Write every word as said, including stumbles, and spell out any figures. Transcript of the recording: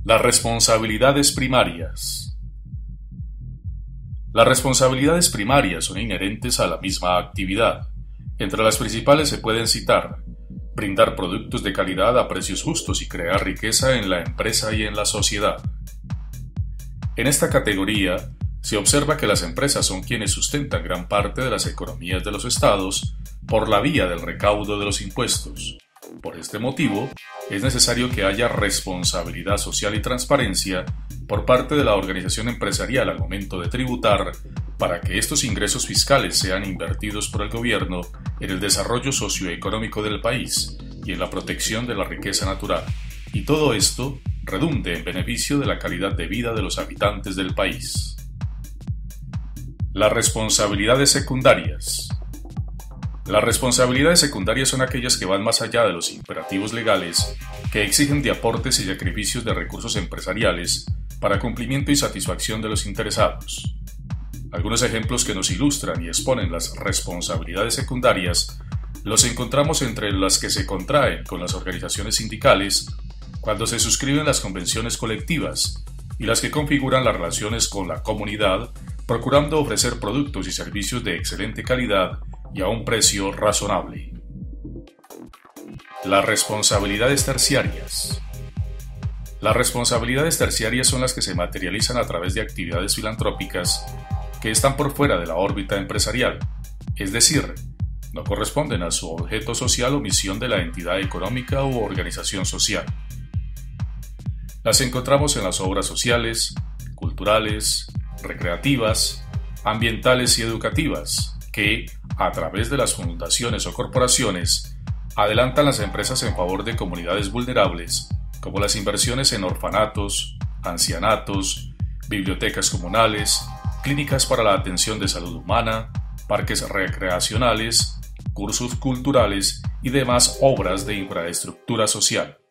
Las responsabilidades primarias. Las responsabilidades primarias son inherentes a la misma actividad. Entre las principales se pueden citar: brindar productos de calidad a precios justos y crear riqueza en la empresa y en la sociedad. En esta categoría, se observa que las empresas son quienes sustentan gran parte de las economías de los estados por la vía del recaudo de los impuestos. Por este motivo, es necesario que haya responsabilidad social y transparencia por parte de la organización empresarial al momento de tributar, para que estos ingresos fiscales sean invertidos por el gobierno en el desarrollo socioeconómico del país y en la protección de la riqueza natural, y todo esto redunde en beneficio de la calidad de vida de los habitantes del país. Las responsabilidades secundarias. Las responsabilidades secundarias son aquellas que van más allá de los imperativos legales, que exigen de aportes y sacrificios de recursos empresariales para cumplimiento y satisfacción de los interesados. Algunos ejemplos que nos ilustran y exponen las responsabilidades secundarias los encontramos entre las que se contraen con las organizaciones sindicales cuando se suscriben las convenciones colectivas y las que configuran las relaciones con la comunidad, procurando ofrecer productos y servicios de excelente calidad y a un precio razonable. Las responsabilidades terciarias. Las responsabilidades terciarias son las que se materializan a través de actividades filantrópicas que están por fuera de la órbita empresarial, es decir, no corresponden a su objeto social o misión de la entidad económica u organización social. Las encontramos en las obras sociales, culturales, recreativas, ambientales y educativas, que, a través de las fundaciones o corporaciones, adelantan las empresas en favor de comunidades vulnerables, como las inversiones en orfanatos, ancianatos, bibliotecas comunales, clínicas para la atención de salud humana, parques recreacionales, cursos culturales y demás obras de infraestructura social.